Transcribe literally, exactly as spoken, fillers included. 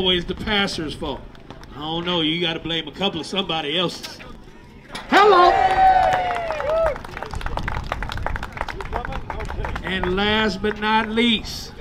always the passer's fault. I don't know, you got to blame a couple of somebody else's. Hello! And last but not least,